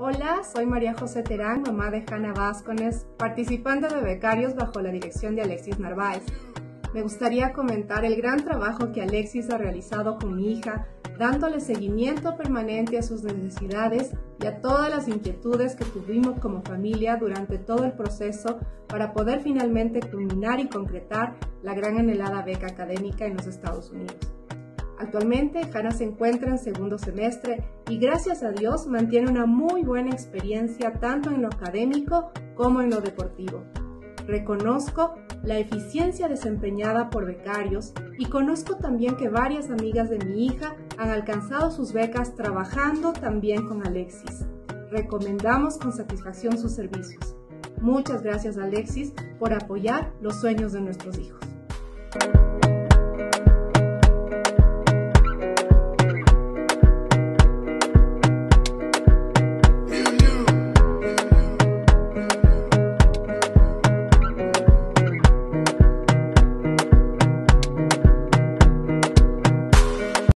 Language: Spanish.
Hola, soy María José Terán, mamá de Hanna Vázquez, participante de becarios bajo la dirección de Alexis Narváez. Me gustaría comentar el gran trabajo que Alexis ha realizado con mi hija, dándole seguimiento permanente a sus necesidades y a todas las inquietudes que tuvimos como familia durante todo el proceso para poder finalmente culminar y concretar la gran anhelada beca académica en los Estados Unidos. Actualmente, Hanna se encuentra en segundo semestre y gracias a Dios mantiene una muy buena experiencia tanto en lo académico como en lo deportivo. Reconozco la eficiencia desempeñada por becarios y conozco también que varias amigas de mi hija han alcanzado sus becas trabajando también con Alexis. Recomendamos con satisfacción sus servicios. Muchas gracias, Alexis, por apoyar los sueños de nuestros hijos.